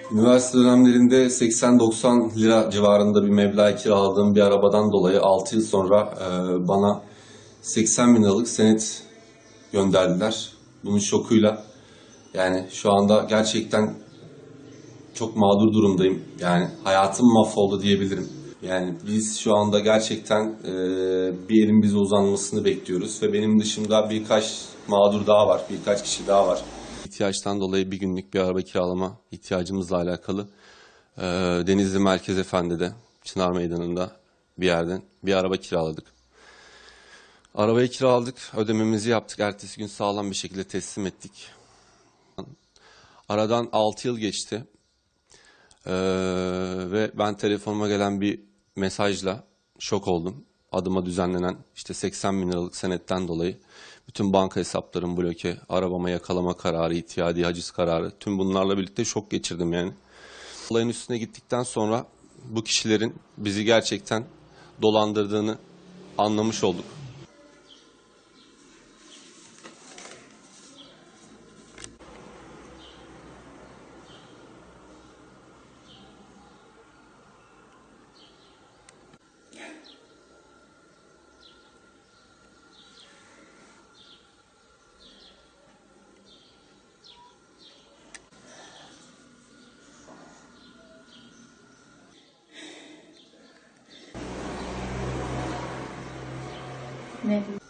Üniversite dönemlerinde 80-90 lira civarında bir meblağ kiraladığım bir arabadan dolayı 6 yıl sonra bana 80 bin liralık senet gönderdiler. Bunun şokuyla yani şu anda gerçekten çok mağdur durumdayım. Yani hayatım mahvoldu diyebilirim. Yani biz şu anda gerçekten bir elin bize uzanmasını bekliyoruz ve benim dışımda birkaç mağdur daha var, birkaç kişi daha var. İhtiyaçtan dolayı bir günlük bir araba kiralama ihtiyacımızla alakalı Denizli Merkez Efendi'de, Çınar Meydanı'nda bir yerden bir araba kiraladık. Arabayı kiraladık, ödememizi yaptık. Ertesi gün sağlam bir şekilde teslim ettik. Aradan 6 yıl geçti. Ve ben telefonuma gelen bir mesajla şok oldum. Adıma düzenlenen işte 80 bin liralık senetten dolayı bütün banka hesaplarım bloke, arabama yakalama kararı, ihtiyadi haciz kararı, tüm bunlarla birlikte şok geçirdim yani. Olayın üstüne gittikten sonra bu kişilerin bizi gerçekten dolandırdığını anlamış olduk. Ne?